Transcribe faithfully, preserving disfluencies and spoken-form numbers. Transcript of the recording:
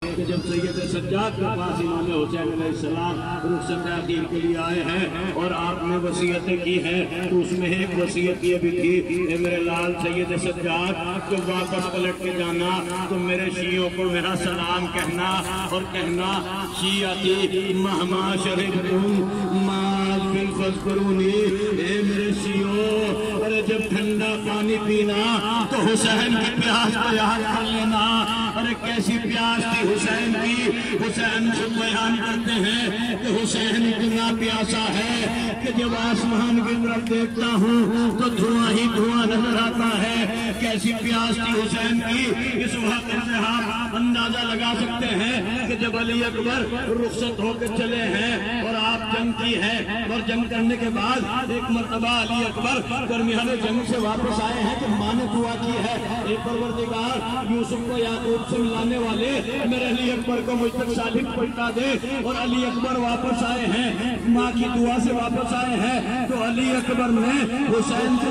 کہ جب سید سجاد کے پاس امام حسین علیہ السلام رخصت عقیل کے لیے آئے ہیں اور آپ نے وصیتیں کی ہیں تو اس میں ایک وصیت یہ بھی تھی کہ میرے لال سید سجاد تو واپس پلٹ کے جانا تو میرے شیعوں کو میرا سلام کہنا اور کہنا شیعتی مہما شربتم ماذ فاذکرونی، اے میرے شیعوں اور جب ٹھنڈا پانی پینا تو حسین کی پیاس کو یاد کر لینا۔ ارے کیسی پیاس تھی حسین کی، حسین خود بیان کرتے ہیں کہ حسین اتنا پیاسا ہے کہ جب آسمان کی طرف دیکھتا ہوں تو دھواں ہی دھواں نظر آتا ہے۔ کیسی پیاس تھی حسین کی، اس وقت سے آپ اندازہ لگا سکتے ہیں کہ جب علی اکبر رخصت ہو کے چلے ہیں اور آپ جنگ کی ہے اور جنگ کرنے کے بعد ایک مرتبہ علی اکبر درمیان جنگ سے واپس آئے ہیں کہ ماں نے دعا کی ہے اے پروردگار یوسف کو یعقوب سے ملانے والے میرے علی اکبر کو مجھ تک صالح پہنچا دے، اور علی اکبر واپس آئے ہیں، ماں کی دعا سے واپس آئے ہیں تو علی اکبر نے حسین سے